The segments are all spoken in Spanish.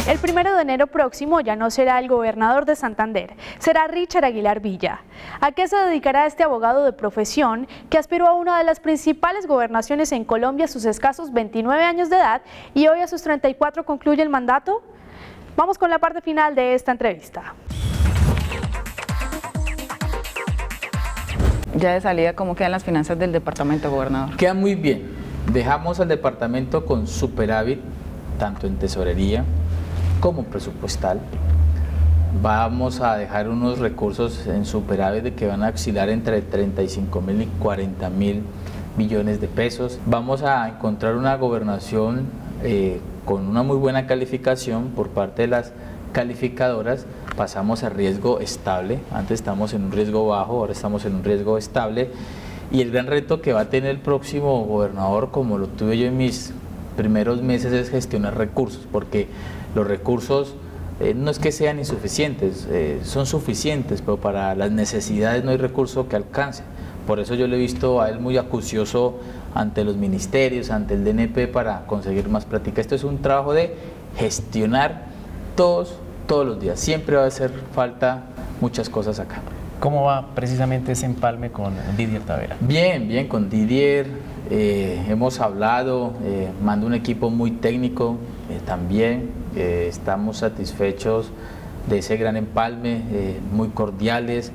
El 1 de enero próximo ya no será el gobernador de Santander, será Richard Aguilar Villa. ¿A qué se dedicará este abogado de profesión que aspiró a una de las principales gobernaciones en Colombia a sus escasos 29 años de edad y hoy a sus 34 concluye el mandato? Vamos con la parte final de esta entrevista. Ya de salida, ¿cómo quedan las finanzas del departamento, gobernador? Quedan muy bien. Dejamos al departamento con superávit, tanto en tesorería como presupuestal. Vamos a dejar unos recursos en superávit de que van a oscilar entre 35.000 y 40.000 millones de pesos. Vamos a encontrar una gobernación con una muy buena calificación por parte de las calificadoras. Pasamos a riesgo estable, antes estamos en un riesgo bajo, ahora estamos en un riesgo estable, y el gran reto que va a tener el próximo gobernador, como lo tuve yo en mis primeros meses, es gestionar recursos, porque los recursos no es que sean insuficientes, son suficientes, pero para las necesidades no hay recurso que alcance. Por eso yo le he visto a él muy acucioso ante los ministerios, ante el DNP, para conseguir más plática. Esto es un trabajo de gestionar todos los días. Siempre va a hacer falta muchas cosas acá. ¿Cómo va precisamente ese empalme con Didier Tavera? Bien, bien, con Didier hemos hablado, mando un equipo muy técnico también. Estamos satisfechos de ese gran empalme, muy cordiales.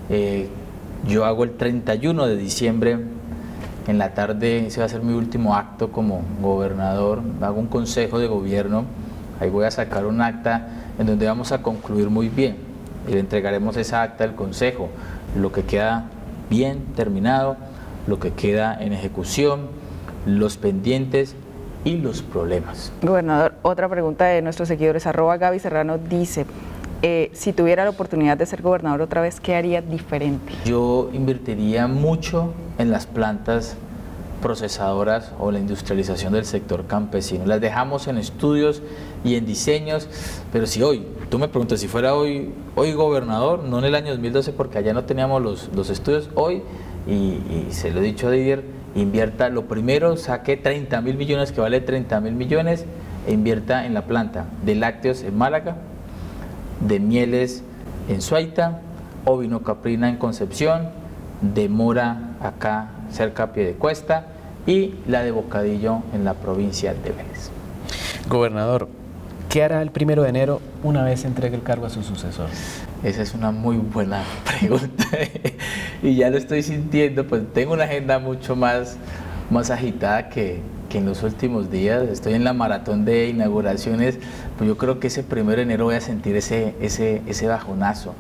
Yo hago el 31 de diciembre, en la tarde, ese va a ser mi último acto como gobernador, hago un consejo de gobierno, ahí voy a sacar un acta en donde vamos a concluir muy bien y le entregaremos esa acta al consejo, lo que queda bien terminado, lo que queda en ejecución, los pendientes y los problemas. Gobernador, otra pregunta de nuestros seguidores, @Gaby Serrano dice, si tuviera la oportunidad de ser gobernador otra vez, ¿qué haría diferente? Yo invertiría mucho en las plantas procesadoras o la industrialización del sector campesino. Las dejamos en estudios y en diseños, pero si hoy, tú me preguntas, si fuera hoy gobernador, no en el año 2012 porque allá no teníamos los estudios, hoy, y se lo he dicho a Didier, invierta, lo primero, saque 30.000 millones, que vale 30.000 millones, e invierta en la planta de lácteos en Málaga, de mieles en Suaita, ovinocaprina en Concepción, de mora acá cerca a Piedecuesta y la de bocadillo en la provincia de Vélez. Gobernador, ¿qué hará el 1 de enero una vez entregue el cargo a su sucesor? Esa es una muy buena pregunta y ya lo estoy sintiendo, pues tengo una agenda mucho más agitada que en los últimos días. Estoy en la maratón de inauguraciones, pues yo creo que ese 1 de enero voy a sentir ese bajonazo.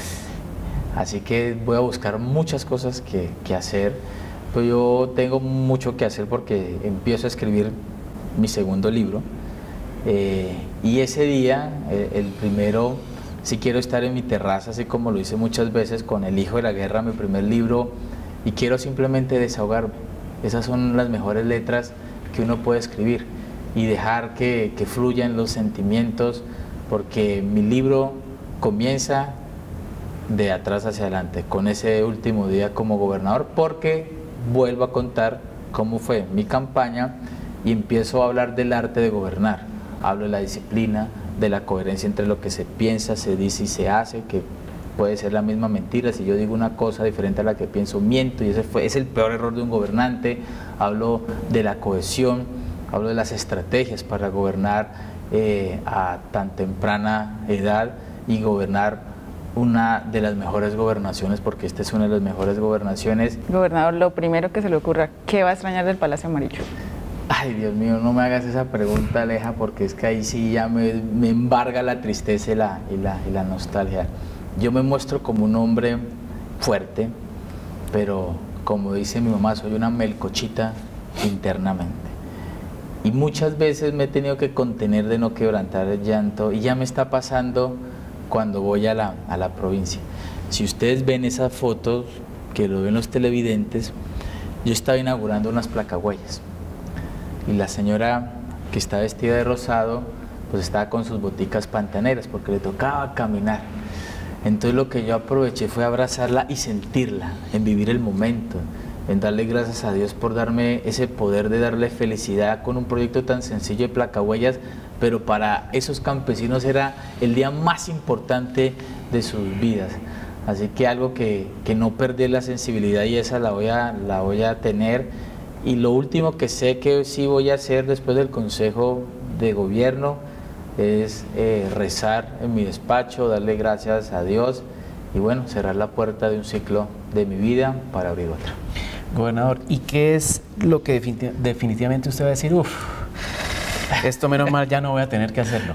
Así que voy a buscar muchas cosas que hacer, pero yo tengo mucho que hacer porque empiezo a escribir mi segundo libro y ese día, el primero, sí quiero estar en mi terraza, así como lo hice muchas veces con El hijo de la guerra, mi primer libro, y quiero simplemente desahogarme. Esas son las mejores letras que uno puede escribir y dejar que fluyan los sentimientos, porque mi libro comienza de atrás hacia adelante, con ese último día como gobernador, porque vuelvo a contar cómo fue mi campaña y empiezo a hablar del arte de gobernar. Hablo de la disciplina, de la coherencia entre lo que se piensa, se dice y se hace, que puede ser la misma mentira. Si yo digo una cosa diferente a la que pienso, miento, y ese es el peor error de un gobernante. Hablo de la cohesión, hablo de las estrategias para gobernar a tan temprana edad y gobernar una de las mejores gobernaciones, porque esta es una de las mejores gobernaciones. Gobernador, lo primero que se le ocurra, ¿qué va a extrañar del Palacio Amarillo? Ay, Dios mío, no me hagas esa pregunta, Aleja, porque es que ahí sí ya me embarga la tristeza y la nostalgia. Yo me muestro como un hombre fuerte, pero como dice mi mamá, soy una melcochita internamente. Y muchas veces me he tenido que contener de no quebrantar el llanto, y ya me está pasando cuando voy a la provincia. Si ustedes ven esas fotos, que lo ven los televidentes, yo estaba inaugurando unas placahuellas y la señora que está vestida de rosado pues estaba con sus boticas pantaneras porque le tocaba caminar. Entonces lo que yo aproveché fue abrazarla y sentirla, en vivir el momento. en darle gracias a Dios por darme ese poder de darle felicidad con un proyecto tan sencillo de placahuellas, pero para esos campesinos era el día más importante de sus vidas. Así que algo que no perder la sensibilidad, y esa la voy a tener. Y lo último que sé que sí voy a hacer después del Consejo de Gobierno es rezar en mi despacho, darle gracias a Dios y bueno, cerrar la puerta de un ciclo de mi vida para abrir otra. Gobernador, ¿y qué es lo que definitivamente usted va a decir? Uf, esto menos mal ya no voy a tener que hacerlo?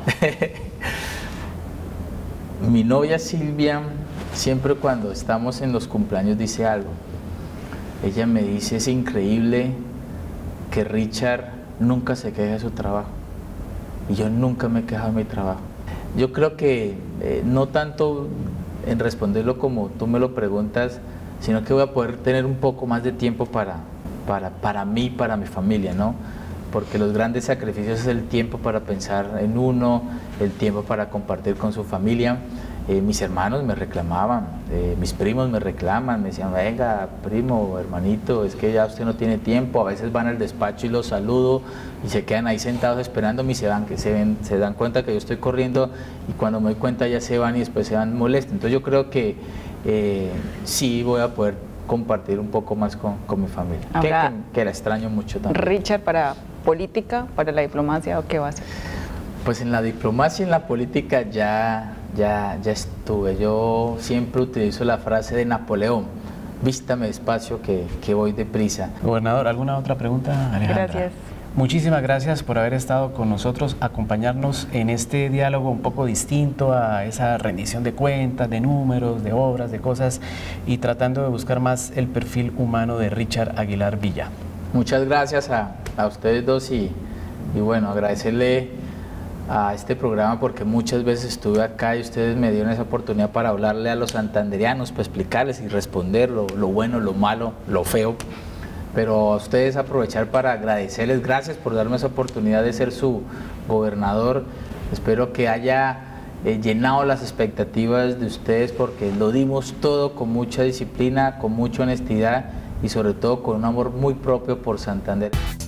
Mi novia Silvia, siempre cuando estamos en los cumpleaños dice algo. Ella me dice, es increíble que Richard nunca se queje de su trabajo. Y yo nunca me he quejado de mi trabajo. Yo creo que no tanto en responderlo como tú me lo preguntas, sino que voy a poder tener un poco más de tiempo para mí, para mi familia, ¿no? Porque los grandes sacrificios es el tiempo para pensar en uno, el tiempo para compartir con su familia. Mis hermanos me reclamaban, mis primos me reclaman, me decían, venga, primo, hermanito, es que ya usted no tiene tiempo. A veces van al despacho y los saludo y se quedan ahí sentados esperándome y se dan cuenta que yo estoy corriendo y cuando me doy cuenta ya se van y después se van molestos. Entonces yo creo que sí voy a poder compartir un poco más con mi familia, que la extraño mucho también. Richard, ¿para política, para la diplomacia o qué va a hacer? Pues en la diplomacia y en la política ya estuve. Yo siempre utilizo la frase de Napoleón, vístame despacio que voy deprisa. Gobernador, ¿alguna otra pregunta, Alejandra? Gracias. Muchísimas gracias por haber estado con nosotros, acompañarnos en este diálogo un poco distinto a esa rendición de cuentas, de números, de obras, de cosas, y tratando de buscar más el perfil humano de Richard Aguilar Villa. Muchas gracias a ustedes dos y bueno, agradecerle a este programa porque muchas veces estuve acá y ustedes me dieron esa oportunidad para hablarle a los santandereanos, para explicarles y responder lo bueno, lo malo, lo feo. Pero a ustedes aprovechar para agradecerles, gracias por darme esa oportunidad de ser su gobernador. Espero que haya llenado las expectativas de ustedes porque lo dimos todo con mucha disciplina, con mucha honestidad y sobre todo con un amor muy propio por Santander.